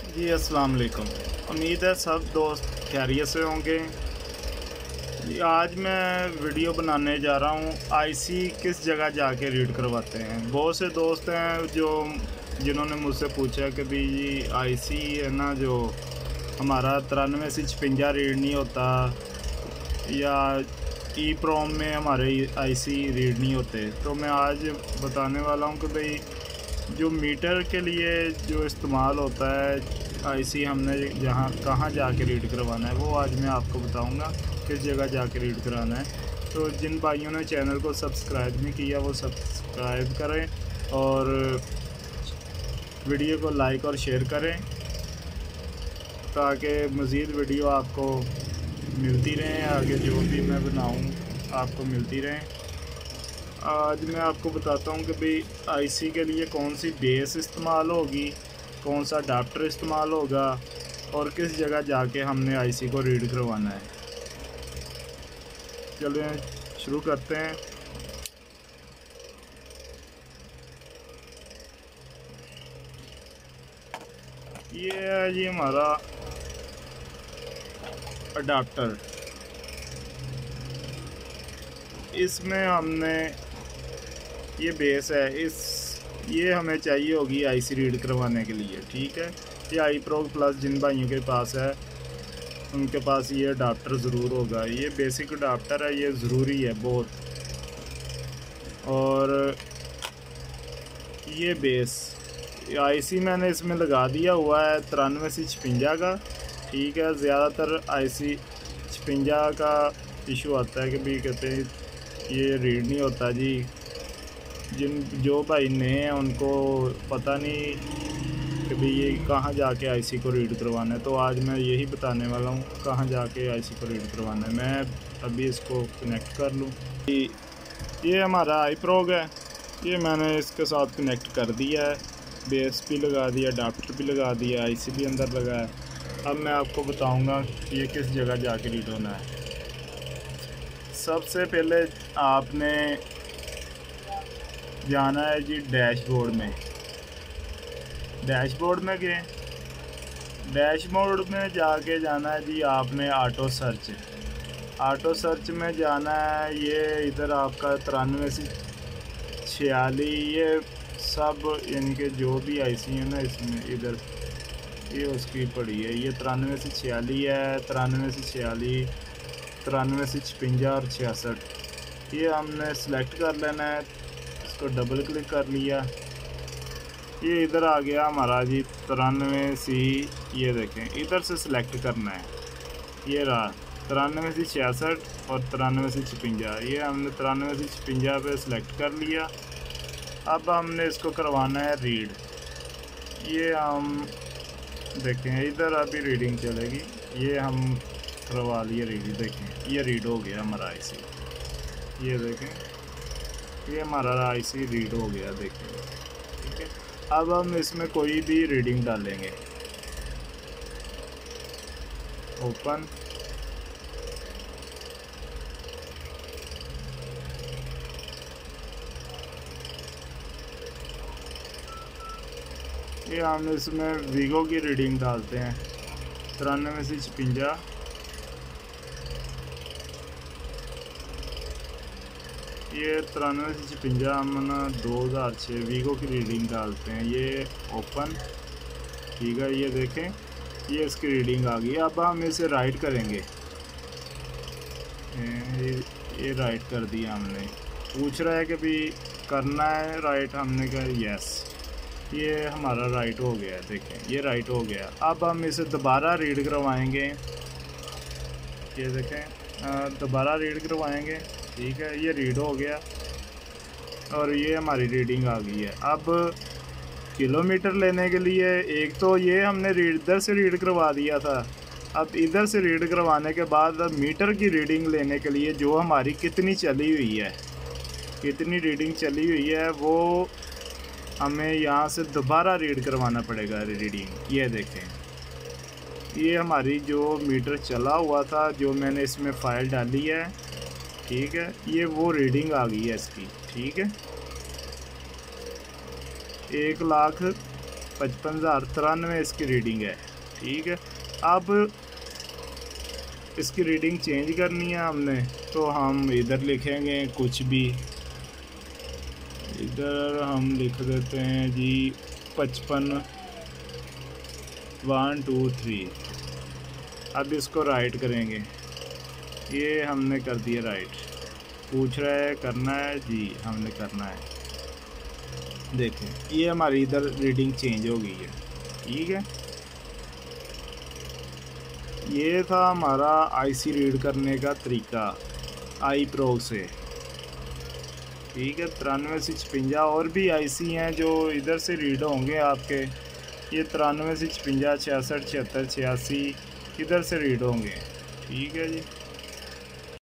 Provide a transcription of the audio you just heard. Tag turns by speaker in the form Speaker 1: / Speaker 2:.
Speaker 1: जी अस्सलाम वालेकुम। उम्मीद है सब दोस्त खैरियत से होंगे। जी आज मैं वीडियो बनाने जा रहा हूँ आईसी किस जगह जाके रीड करवाते हैं। बहुत से दोस्त हैं जिन्होंने मुझसे पूछा कि भी जी आईसी है ना, जो हमारा 93 से 56 रीड नहीं होता, या ई प्रोम में हमारे आईसी रीड नहीं होते। तो मैं आज बताने वाला हूँ कि भाई जो मीटर के लिए जो इस्तेमाल होता है आईसी, हमने कहाँ जाके रीड करवाना है वो आज मैं आपको बताऊंगा किस जगह जाके रीड कराना है। तो जिन भाइयों ने चैनल को सब्सक्राइब नहीं किया वो सब्सक्राइब करें और वीडियो को लाइक और शेयर करें ताकि मज़ीद वीडियो आपको मिलती रहें, आगे जो भी मैं बनाऊँ आपको मिलती रहें। आज मैं आपको बताता हूँ कि भाई आईसी के लिए कौन सी बेस इस्तेमाल होगी, कौन सा अडाप्टर इस्तेमाल होगा और किस जगह जाके हमने आईसी को रीड करवाना है। चलिए शुरू करते हैं। ये है जी हमारा अडाप्टर। इसमें हमने ये बेस है, ये हमें चाहिए होगी आईसी रीड करवाने के लिए। ठीक है, ये आई प्रो प्लस जिन भाइयों के पास है उनके पास ये अडाप्टर ज़रूर होगा। ये बेसिक अडाप्टर है, ये ज़रूरी है बहुत। और ये बेस आईसी मैंने इसमें लगा दिया हुआ है 93 से 56 का। ठीक है, ज़्यादातर आईसी 56 का इशू आता है कि भी कहते हैं ये रीड नहीं होता जी। जो भाई नए हैं उनको पता नहीं कि भाई ये कहाँ जाके आईसी को रीड करवाना है। तो आज मैं यही बताने वाला हूँ कहाँ जाके आईसी को रीड करवाना है। मैं अभी इसको कनेक्ट कर लूँ। ये हमारा आई प्रोग है, ये मैंने इसके साथ कनेक्ट कर दिया है, बेस भी लगा दिया, अडाप्टर भी लगा दिया, आईसी भी अंदर लगा है। अब मैं आपको बताऊँगा ये किस जगह जाके रीड होना है। सबसे पहले आपने जाना है जी डैशबोर्ड में। डैशबोर्ड में गए, डैशबोर्ड में जाके जाना है जी आपने ऑटो सर्च। ऑटो सर्च में जाना है, ये इधर आपका 93 से 46 ये सब यानी कि जो भी आईसी है ना इसमें इधर ये उसकी पड़ी है। ये 93 से 46 है, 93 से 46, 93 से 56 और 66। ये हमने सेलेक्ट कर लेना है, इसको डबल क्लिक कर लिया, ये इधर आ गया हमारा जी 93 सी। ये देखें इधर से सिलेक्ट करना है, ये रहा 93 से 66 और 93 से 56। ये हमने 93 से 56 पे सिलेक्ट कर लिया। अब हमने इसको करवाना है रीड। ये हम देखें इधर अभी रीडिंग चलेगी, ये हम करवा लिए रीड। देखें ये रीड हो गया हमारा आईसी, ये देखें ये हमारा आईसी रीड हो गया। देखें ठीक है, अब हम इसमें कोई भी रीडिंग डालेंगे। ओपन, ये हम इसमें वीगो की रीडिंग डालते हैं 93 से 56। ये 93 से 56 हम ना 2006 वीगो की रीडिंग डालते हैं। ये ओपन, ठीक है, ये देखें ये इसकी रीडिंग आ गई। अब हम इसे राइट करेंगे, ये राइट कर दिया हमने। पूछ रहा है कि भी करना है राइट, हमने कहा यस, ये हमारा राइट हो गया। देखें ये राइट हो गया। अब हम इसे दोबारा रीड करवाएंगे, ये देखें दोबारा रीड करवाएंगे। ठीक है, ये रीड हो गया और ये हमारी रीडिंग आ गई है। अब किलोमीटर लेने के लिए एक तो ये हमने इधर से रीड करवा दिया था, अब इधर से रीड करवाने के बाद मीटर की रीडिंग लेने के लिए जो हमारी कितनी चली हुई है, कितनी रीडिंग चली हुई है वो हमें यहाँ से दोबारा रीड करवाना पड़ेगा रीडिंग। ये देखें ये हमारी जो मीटर चला हुआ था, जो मैंने इसमें फ़ाइल डाली है, ठीक है, ये वो रीडिंग आ गई है इसकी। ठीक है, 1,00,000 55,093 इसकी रीडिंग है। ठीक है, अब इसकी रीडिंग चेंज करनी है हमने, तो हम इधर लिखेंगे कुछ भी, इधर हम लिख देते हैं जी 55 1 2 3। अब इसको राइट करेंगे, ये हमने कर दिया राइट। पूछ रहा है करना है जी, हमने करना है। देखें ये हमारी इधर रीडिंग चेंज हो गई है। ठीक है, ये था हमारा आईसी रीड करने का तरीका आई प्रो से। ठीक है, 93 से 56 और भी आईसी हैं जो इधर से रीड होंगे आपके। ये 93 से 56 66 76 86 इधर से रीड होंगे। ठीक है जी।